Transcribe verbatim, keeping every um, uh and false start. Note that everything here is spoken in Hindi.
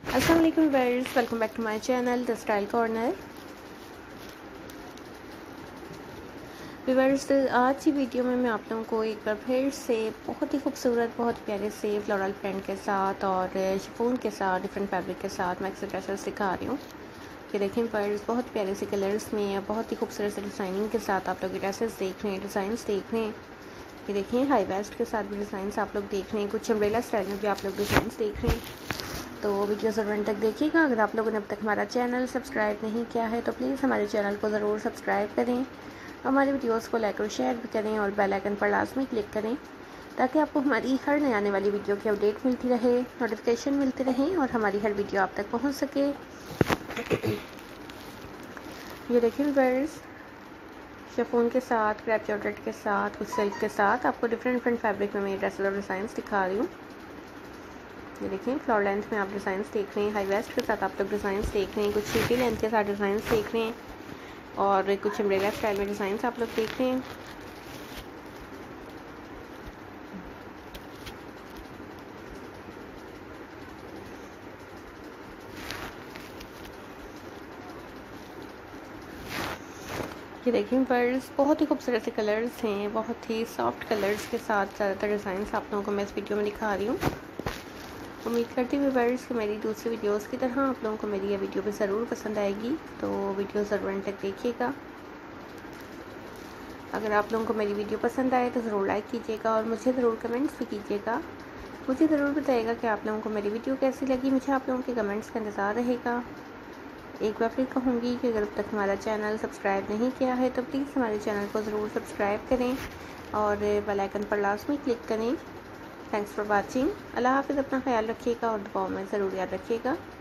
अस्सलाम वालेकुम viewers, welcome back to my channel the style corner. Viewers, आज की वीडियो में मैं आप लोगों को एक बार फिर से बहुत ही खूबसूरत, बहुत प्यारे से फ्लोरल प्रिंट के साथ और शिफॉन के साथ, डिफरेंट फैब्रिक के साथ मैक्सी ड्रेसेस दिखा रही हूँ। ये देखें व्यूअर्स, बहुत प्यारे से कलर्स में, बहुत ही खूबसूरत से डिज़ाइनिंग के साथ आप लोग ड्रेसेस देख रहे हैं, डिज़ाइंस देख रहे हैं। ये देखें हाई वेस्ट के साथ भी डिज़ाइंस आप लोग देख रहे हैं, कुछ अम्ब्रेला स्टाइल में भी आप लोग डिज़ाइंस देख रहे हैं। तो वीडियो ज़रूर अंत तक देखिएगा। अगर आप लोगों ने अब तक हमारा चैनल सब्सक्राइब नहीं किया है तो प्लीज़ हमारे चैनल को ज़रूर सब्सक्राइब करें, हमारे वीडियोस को लाइक और शेयर भी करें और बेल आइकन पर लाजमी क्लिक करें ताकि आपको हमारी हर नई आने वाली वीडियो की अपडेट मिलती रहे, नोटिफिकेशन मिलते रहें और हमारी हर वीडियो आप तक पहुँच सके। ये देखिए व्यूअर्स, शिफॉन के साथ, क्रैप जॉर्जेट के साथ, कुछ सिल्क के साथ आपको डिफरेंट डिफरेंट फैब्रिक में मैं ड्रेसेस और डिज़ाइंस दिखा रही हूँ। ये देखें फ्लोर लेंथ में आप डिज़ाइंस देख रहे हैं, हाई वेस्ट के साथ आप लोग डिज़ाइंस देख रहे हैं, कुछ सीटी लेंथ के साथ डिज़ाइंस देख रहे हैं और कुछ अम्ब्रेला स्टाइल में डिज़ाइंस आप लोग देख रहे हैं। ये देखें पर्स, बहुत ही खूबसूरत से कलर्स हैं, बहुत ही सॉफ्ट कलर्स के साथ ज़्यादातर डिज़ाइंस आप लोगों को मैं इस वीडियो में दिखा रही हूँ। उम्मीद करती हूँ व्यूअर्स कि मेरी दूसरी वीडियोस की तरह आप लोगों को मेरी ये वीडियो भी ज़रूर पसंद आएगी, तो वीडियो ज़रूर अंत तक देखिएगा। अगर आप लोगों को मेरी वीडियो पसंद आए तो ज़रूर लाइक कीजिएगा और मुझे ज़रूर कमेंट्स भी कीजिएगा। मुझे ज़रूर बताइएगा कि आप लोगों को मेरी वीडियो कैसी लगी, मुझे आप लोगों के कमेंट्स का इंतज़ार रहेगा। एक बार फिर कहूँगी कि अगर अब तक हमारा चैनल सब्सक्राइब नहीं किया है तो प्लीज़ हमारे चैनल को ज़रूर सब्सक्राइब करें और बेल आइकन पर लाजमी क्लिक करें। Thanks for watching. अल्लाह हाफ़िज़। अपना ख्याल रखिएगा और दुआओं में ज़रूर याद रखिएगा।